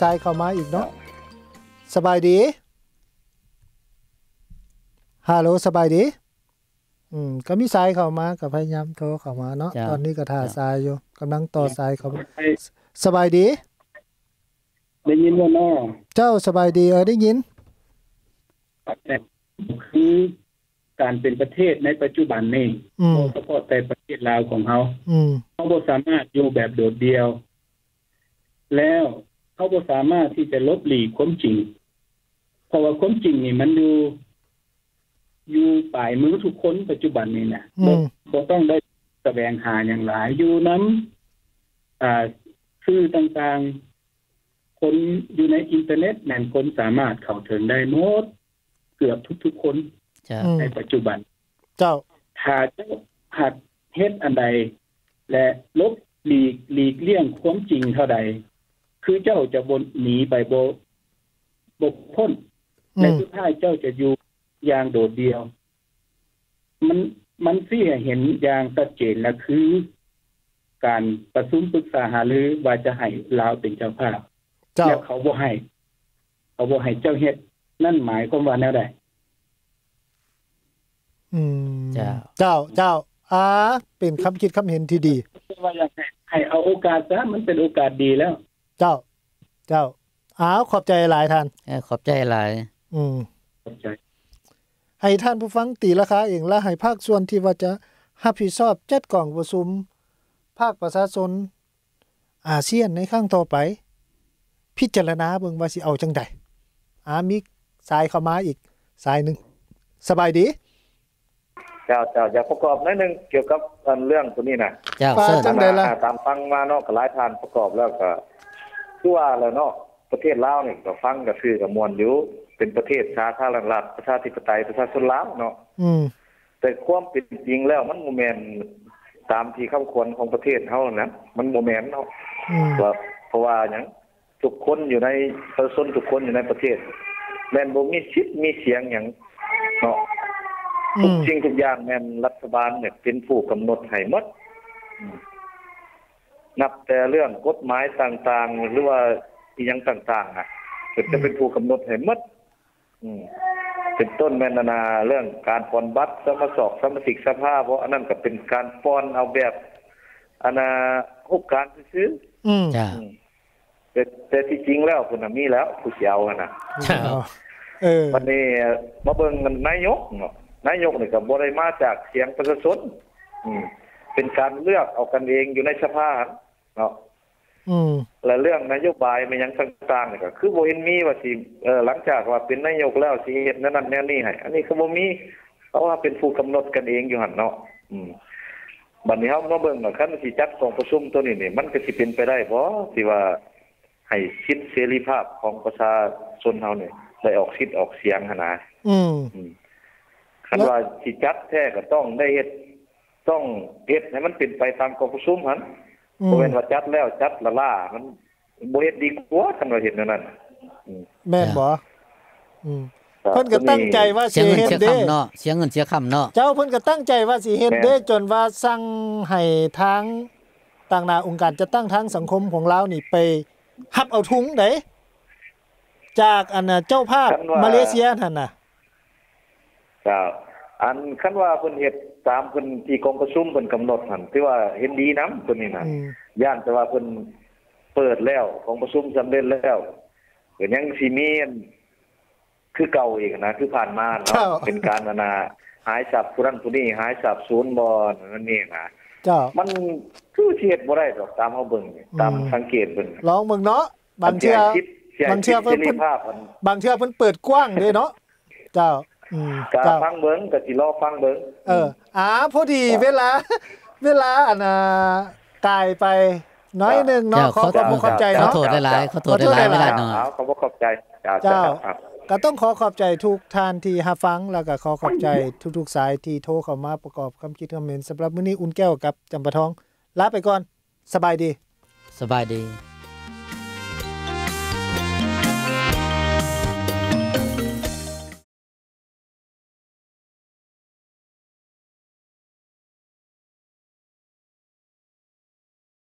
สายเข้ามาอีกเนาะสบายดีฮัลโหลสบายดีก็มีสายเข้ามาก็พยายามโทรเข้ามาเนาะตอนนี้ก็ท่าสายอยู่กำลังต่อสายเข้ามาสบายดีได้ยินว่าน้อเจ้าสบายดีได้ยินคือการเป็นประเทศในปัจจุบันนี้เฉพาะแต่ประเทศลาวของเขาบ่สามารถอยู่แบบโดดเดี่ยวแล้วเขาบ่สามารถที่จะลบหลีกความจริงเพราะว่าความจริงนี่มันอยู่ปลายมือทุกคนปัจจุบันนี้นะบ่ต้องได้แสวงหาอย่างหลายอยู่นำสื่อต่างๆคนอยู่ในอินเทอร์เน็ตนั่นคนสามารถเข้าถึงได้หมดเกือบทุกๆคนในปัจจุบันเจ้าถ้าเจ้าหัดเฮ็ดอันใดและลบหลีกเลี่ยงความจริงเท่าใดคือเจ้าจะบนหนีไปบ่พ้นและสุดท้ายเจ้าจะอยู่อย่างโดดเดี่ยวมันสิเห็นอย่างชัดเจนและคือการประชุมปรึกษาหารือว่าจะให้ลาวเป็นเจ้าภาพแล้วเขาบ่ให้เจ้าเฮ็ดนั่นหมายความว่าแนวใดเจ้าเป็นคำคิดคำเห็นที่ดีว่าอยากให้เอาโอกาสซะมันเป็นโอกาสดีแล้วเจ้าขอบใจหลายท่านขอบใจหลายขอบใจให้ท่านผู้ฟังตีราคาเองและให้ภาคส่วนที่ว่าจะรับผิดชอบจัดกล่องประชุมภาคประชาชนอาเซียนในครั้งต่อไปพิจารณาเบิ่งว่าสิเอาจังได๋มีสายเข้ามาอีกสายนึงสบายดีเจ้าอยากประกอบนิดนึงเกี่ยวกับเรื่องตัวนี้นะเจ้าจังได๋ล่ะตามฟังมาเนาะก็หลายท่านประกอบแล้วก็คือว่าแล้วเนาะประเทศลาวนี่ก็ฟังก็คือก็ม่วนอยู่เป็นประเทศสาธารณรัฐประชาธิปไตยประชาชนลาวเนาะแต่ความเป็นจริงแล้วมันบ่แม่นตามที่คำควรของประเทศเฮานะมันบ่แม่นเนาะเพราะว่าหยังทุกคนอยู่ในประชาชนทุกคนอยู่ในประเทศแม่นบ่มีสิทธิ์มีเสียงหยังเนาะทุกสิ่งทุกอย่างแม่นรัฐบาลเนี่ยเป็นผู้กำหนดให้หมดนับแต่เรื่องกฎหมายต่างๆหรือว่าอีหยังต่างๆน่ะจะเป็นผู้กำหนดให้หมดเป็นต้นแม่นนาเรื่องการปอนบัตรสมาชิกสภาเพราะอันนั้นก็เป็นการปอนเอาแบบโอกาสซื้อจ้ะแต่ที่จริงแล้วเพิ่นมีแล้วผู้สิเอาน่ะวันนี้มาเบิ่งนายกเนาะนายกนี่ก็บ่ได้มาจากเสียงประชาชนเป็นการเลือกเอากันเองอยู่ในสภาเนาะและเรื่องนโยบายมันยังต่างๆนี่ก็คือบ่เห็นมีว่าสิหลังจากว่าเป็นนายกแล้วสิเฮ็ดนั้นแนวนี้ให้อันนี้ก็บ่มีเพราะว่าเป็นผู้กำหนดกันเองอยู่หั่นเนาะบัดนี้เฮามาเบิ่งว่าคันสิจัดกองประชุมตัวนี้นี่มันก็สิเป็นไปได้บ่ที่ว่าให้สิทธิเสรีภาพของประชาชนเฮานี่ได้ออกสิทธิ์ออกเสียงหั่นนะคันว่าสิจัดแท้ก็ต้องได้เฮ็ดให้มันเป็นไปตามกองประชุมหั่นบ่แม่นว่าจัดแล้วจัดละล่ามันบ่เฮ็ดดีกว่าคันว่าเฮ็ดนั่นแม่นบ่เพิ่นก็ตั้งใจว่าสิเฮ็ดเด้เสียเงินเสียค่ำเนาะเจ้าเพิ่นก็ตั้งใจว่าสิเฮ็ดเด้จนว่าสั่งให้ทางต่างหน้าองค์การจัดตั้งทางสังคมของลาวนี่ไปรับเอาทุงไดจากเจ้าภาพมาเลเซียนั่นน่ะครับคันว่าเพิ่นเฮ็ดตามเพิ่นที่กองประชุมเพิ่นกำหนดหั่นที่ว่าเห็นดีนำตัวนี้น่ะย่านแต่ว่าเพิ่นเปิดแล้วกองประชุมสำเร็จแล้วก็ยังสิมีคือเก่าอีกนะคือผ่านมาเนาะเป็นการหายสาบผู้นั้นผู้นี้หายสาบสูญบ่นั่นนี่นะมันคือเฮ็ดบ่ได้ดอกตามเฮาเบิ่งตามสังเกตเบิ่งลองเบิ่งเนาะบางเทื่อเพิ่นบางเทื่อเพิ่นเปิดกว้างเด้เนาะเจ้าก็ฟังเบิ่งก็สิรอฟังเบิ่งพอดีเวลาตายไปน้อยนึงเนาะขอขอบใจเนาะขอโทษหลายๆขอโทษหลายๆเวลาเนาะขอขอบใจเจ้าก็ต้องขอขอบใจทุกท่านที่รับฟังแล้วก็ขอขอบใจทุกๆสายที่โทรเข้ามาประกอบคำคิดคอมเมนต์สำหรับมื้อนี้อุ่นแก้วกับจำปาทองลาไปก่อนสบายดี